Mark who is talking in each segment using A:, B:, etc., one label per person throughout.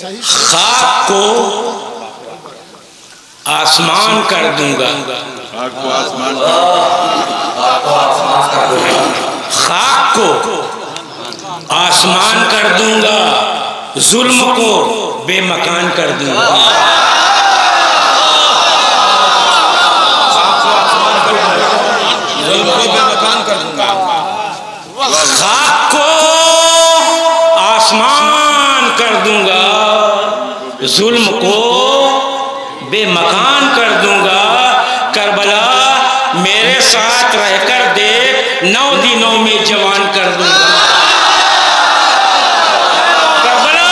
A: खाक को आसमान कर दूंगा, खाक को आसमान कर दूंगा, जुल्म को बेमकान कर दूंगा। खाक को आसमान कर दूंगा, जुल्म को बेमकान कर दूंगा। करबला मेरे साथ रहकर देख, 9 दिनों में जवान कर दूंगा। करबला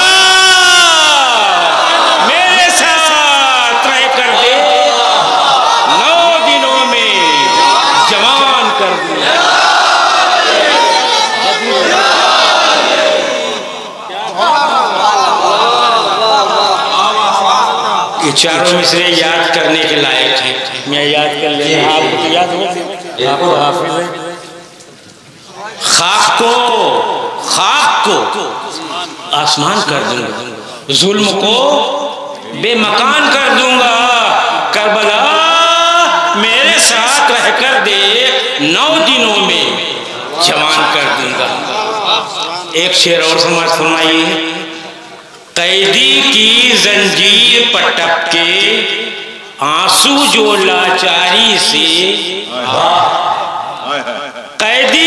A: मेरे साथ रहकर देख, 9 दिनों में जवान कर दूंगा। ये चारों मिसरे याद करने के लायक हैं। मैं याद कर लेना, आपको तो याद हो, आपको हाफिज है। खाक को आसमान कर दूंगा, जुल्म को बेमकान कर दूंगा। करबला मेरे साथ रहकर देख, 9 दिनों में जवान कर दूंगा। एक शेर और समाज फरमाइए। कैदी की जंजीर पटक के आंसू जो लाचारी से, कैदी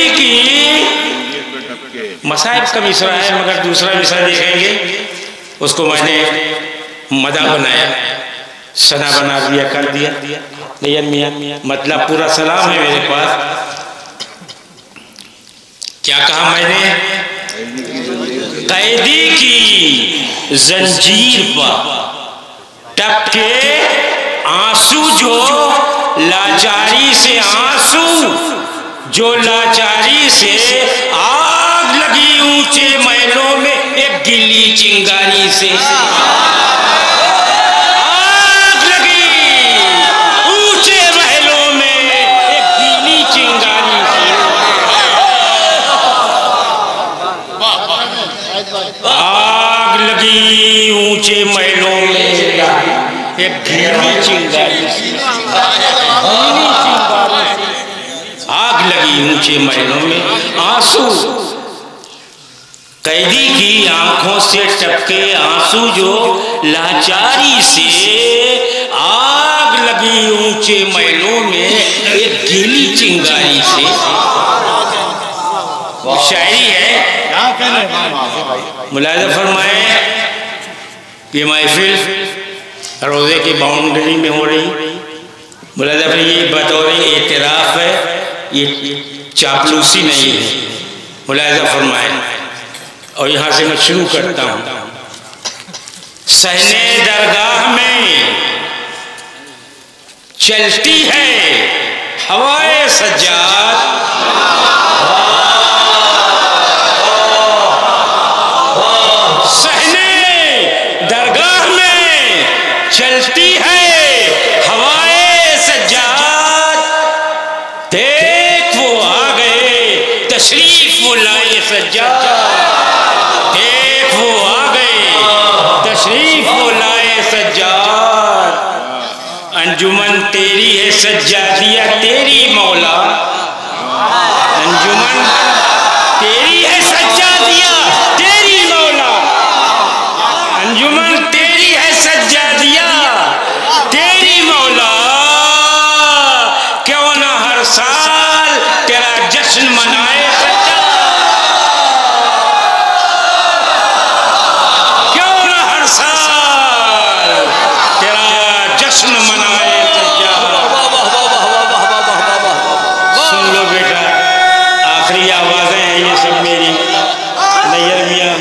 A: की मसाइब का मिसरा है, मगर दूसरा मिसरा देखेंगे उसको मैंने मदा बनाया, सना बना दिया, कर दिया। नैयर मियाँ मतलब पूरा सलाम है मेरे पास। क्या कहा मैंने? कैदी की जंजीर पर टपके आंसू जो लाचारी से, आंसू जो लाचारी से, आग लगी ऊंचे महलों में एक गिली चिंगारी से। आग लगी ऊंचे महलों में एक गिली चिंगारी से। आग लगी ऊंचे महलों में एक गिली चिंगारी से। आग लगी ऊंचे महलों में आंसू, कैदी की आंखों से टपके आंसू जो लाचारी से, आग लगी ऊंचे महलों में एक गीली चिंगारी से। शायरी है, मुलाहिजा फरमाए। ये महफिल रोजे की बाउंड्री में हो रही, मुलाहिजा फरमाए, ये बतौर एतराफ है, ये चापलूसी नहीं है। मुलाहिजा फरमाए और यहाँ से मैं शुरू करता हूँ। सहने दरगाह में चलती है हवाए सज्जाद, सहने दरगाह में चलती है हवाए सज्जाद। देख वो आ गए तशरीफ वो लाए सज्जाद, देख वो आ गए तशरीफ वो लाए सज्जाद। अंजुमन तेरी है सज्जादिया तेरी मौला, अंजुमन तेरी है सज्जादिया तेरी मौला, अंजुमन तेरी है सज्जादिया तेरी मौला। क्यों ना हर साल तेरा जश्न मनाए सज्जाद, क्यों ना हर साल तेरा जश्न मनाए सज्जाद। सुन लो बेटा, आखिरी आवाजें हैं ये सब मेरी। नैयर मियाँ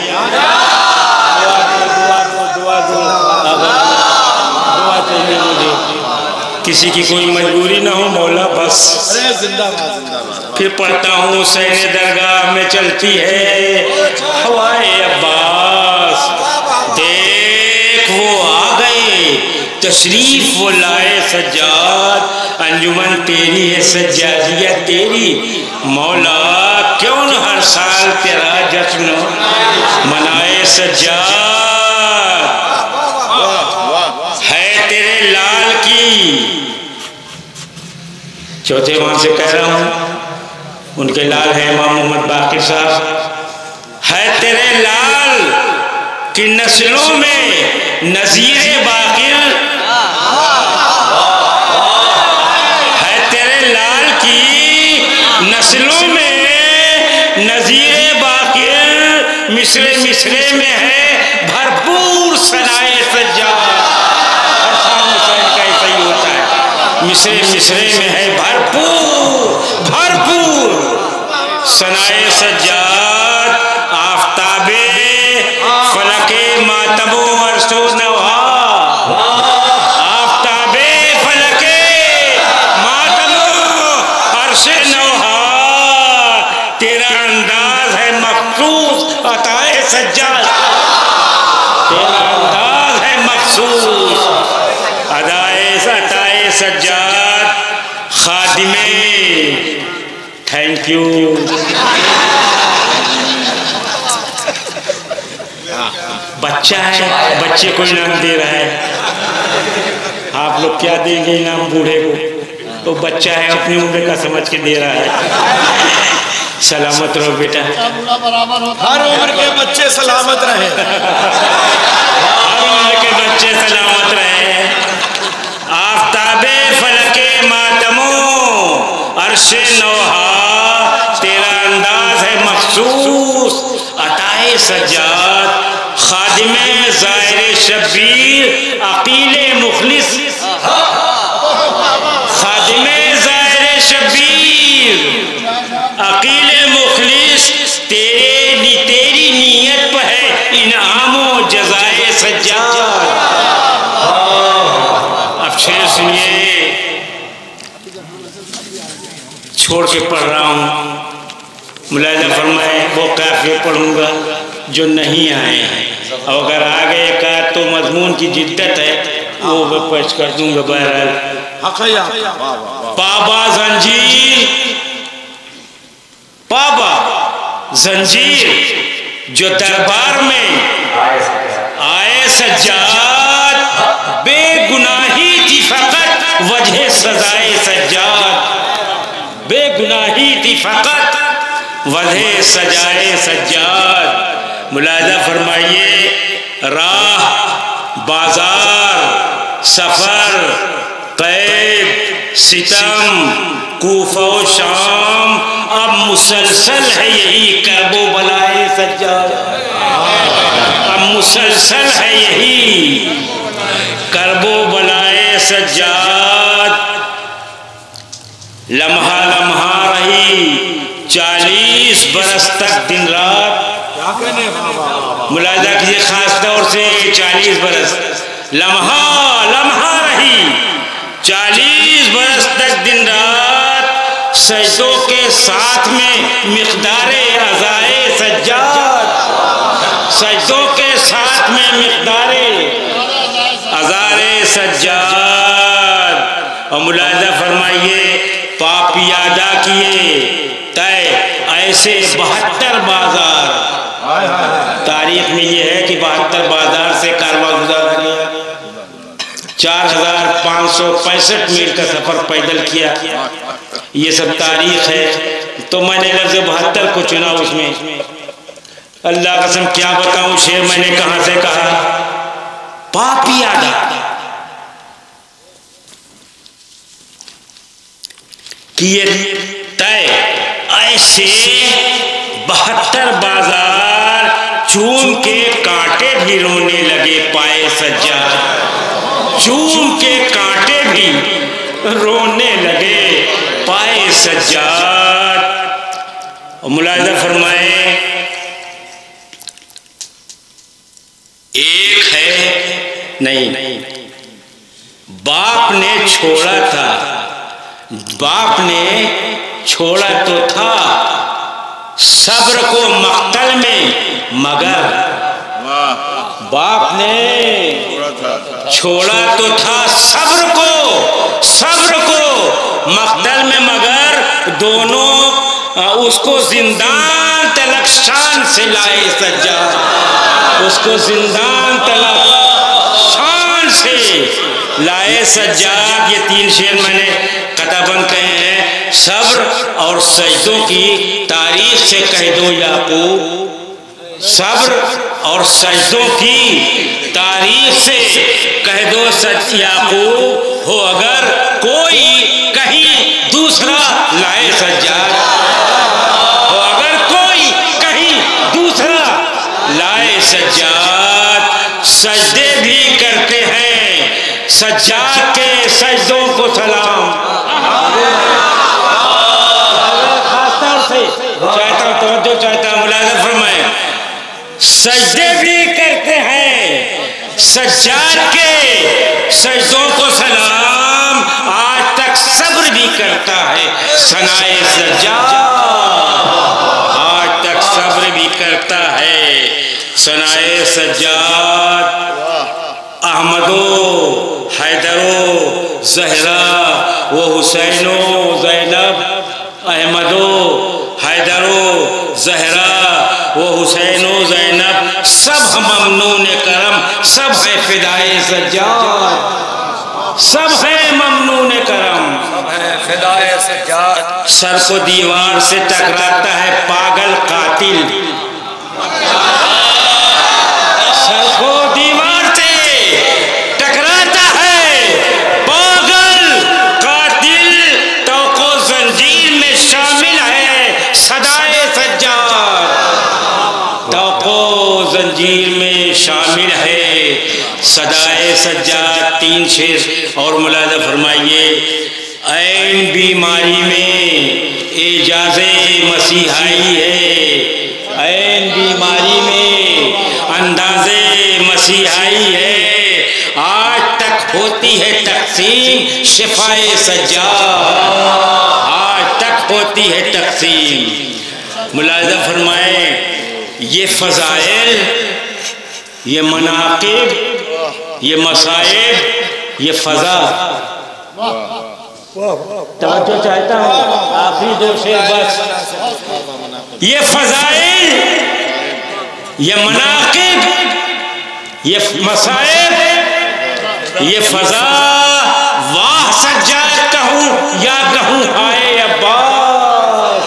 A: दुआ चाहिए मुझे, किसी की कोई मजबूरी ना हो मौला बस। फिर पढ़ता हूँ सहने दरगाह में चलती है हवाए अब्बास। देख वो आ गए तशरीफ वो लाए सज्जाद, अंजुमन तेरी है सज्जादिया तेरी मौला। क्यों न हर साल तेरा जश्न मनाए सज्जाद। चौथे वहां से कह रहा हूं, उनके लाल है इमाम मोहम्मद बाकिर साहब। है तेरे लाल की नस्लों में नजीरे बाकिर, है तेरे लाल की नस्लों में नजीरे बाकिर, मिसरे मिसरे में है भरपूर सनाए सज्जाद। और शाम हुसैन का ऐसा ही होता है, मिसरे मिसरे में है भरपूर भरपूर सनाए सज्जाद। आफताबे फलके मातबो अरसो नवा, आफताबे फलके मातबो अरसे नवा, तेरा अंदाज है मखसूस अताए सज्जाद, तेरा अंदाज है मखसूस अदाए अताए सज्जाद। खादिमे थैंक यू। बच्चा है, बच्चे को इनाम दे रहा है। आप लोग क्या देंगे इनाम बूढ़े को? तो बच्चा है, अपनी उम्र का समझ के दे रहा है। सलामत रहो बेटा,
B: हर उम्र के बच्चे सलामत रहे,
A: हर उम्र के बच्चे सलामत रहे। आफताबे फलके मातमो अरशे नौहा, तेरा अंदाज है मखसूस अताए सज्जाद। खादिमे ज़ाहिर शब्बीर अकीले मुखलिस, खादिमे ज़ाहिर शब्बीर अकीले मुखलिस, तेरी नीयत पर है इनामो जज़ाए सज्जाद। अब शेर सुनिए, छोड़ के पढ़ रहा हूँ, मुलाहिज़ा फरमाए। वो काफ़िले पढ़ूंगा जो नहीं आए हैं, और अगर आ गए का तो मजमून की जिद्दत है, वो मैं पेश कर दूंगा। बहरहाल पाबा जंजीर, पाबा जंजीर जो दरबार में आए सज्जाद, बेगुनाही थी फकत वजह सजाए सज्जाद, बेगुनाही थी फकत वजह सजाए सज्जाद। मुलाहिज़ा फरमाइए, राह बाजार सफर कैद सितम कूफा शाम, अब मुसलसल है यही करबो बलाए सज्जाद, अब मुसलसल है यही करबो बलाए सज्जाद। लम्हा लम्हा रही 40 बरस तक दिन रात, मुलाहिज़ा कीजिए खास तौर से 40 बरस, लम्हा लम्हा रही 40 बरस तक दिन रात, सजदों के साथ में मिक़दारे अज़ाए सज्जाद, सजदों के साथ में मिक़दारे अज़ाए सज्जाद। और मुलाहिज़ा फरमाइए, पाप यादा किए तय ऐसे 72 बाजार, तारीख में ये है कि 72 बाजार से कारवां गुजारा गया, 4565 मील का सफर पैदल किया, ये सब तारीख है। तो मैंने लफ्ज़ 72 को चुना उसमें। अल्लाह कसम क्या बताऊं, शेर मैंने कहां से कहा, पाप यादा किए तय ऐसे 72 बाजार, चूम के कांटे भी रोने लगे पाए सज्जाद, चूम के कांटे भी रोने लगे पाए सज्जाद। और मुलाहिज़ा फरमाए, एक है नहीं, बाप ने छोड़ा था, बाप ने छोड़ा तो था सब्र को मक्तल में, मगर बाप ने छोड़ा तो था सब्र को मक्तल में, मगर दोनों उसको जिंदान तलक शान से लाए सज्जाद, उसको जिंदान तलक शान से लाए सज्जाद, ये 3 शेर मैंने कताबंद कहे हैं। सब्र और सजदों की तारीख से कह दो याकूब, सब्र और सजदों की तारीख से कह दो याकूब, हो अगर कोई कहीं दूसरा लाए सज्जाद, हो अगर कोई कहीं दूसरा लाए सज्जाद। सजदे भी करते हैं सज्जाद के सजदों को सलाम। खासतौर से चाहता हूं तवज्जो चाहता हूं, मुलाज़ा फरमाएं। सजदे भी करते हैं सज्जाद के सजदों को सलाम, आज तक सब्र भी करता है सनाए सज्जाद, आज तक सब्र भी करता है सनाए सज्जाद। अहमदो हैदरो ज़हरा वो हुसैनो ज़ैनब, अहमदो हैदरो ज़हरा वो हुसैनो ज़ैनब, सब ममनून करम, सब है फिदाए सज्जाद, सब है ममनून करम,
B: सब है फिदाए सज्जाद।
A: सर को दीवार से टकराता है पागल कातिल, सर को दीवार से टकराता है पागल कातिल, तौको जंजीर में शामिल है सदाए सज्जाद, तौको जंजीर में शामिल है सदाए सज्जाद। 3 शेर और मुलाज़ा फरमाइए। ऐन बीमारी में एजाज़े मसीहाई है, ऐन बीमारी में अंदाज़े मसीहाई है, आज तक होती है तक़सीम शिफाए सज्जाद, आज तक होती है तक़सीम। मुलाज़ा फरमाए, ये फ़ज़ाइल, ये मनाक़िब, ये मसाइब, ये फ़ज़ा, तवज्जो चाहता हूँ, आखिरी 2 शेर बस। ये फ़ज़ाइल, ये मनाक़िब, ये मसाइब, ये फ़ज़ा, वाह सज्जाद कहूँ या कहूँ हाय अब्बास,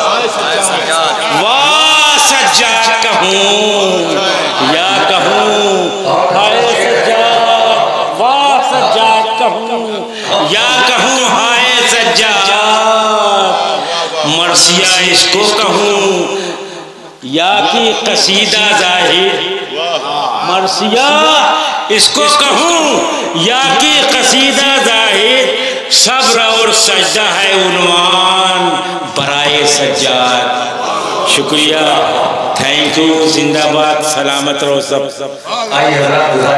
A: वाह सज्जाद कहूँ या कहूँ हाय सज्जाद, वाह सज्जाद कहूँ या कहूँ हाय सज्जाद। मरसिया इसको कहूँ या कि कसीदा ज़ाहिर, मरसिया इसको कहूँ या कि कसीदा ज़ाहिर, सब्र और सजदा है उन्वान बराए सज्जाद। शुक्रिया, थैंक यू, जिंदाबाद, सलामत रहो सब।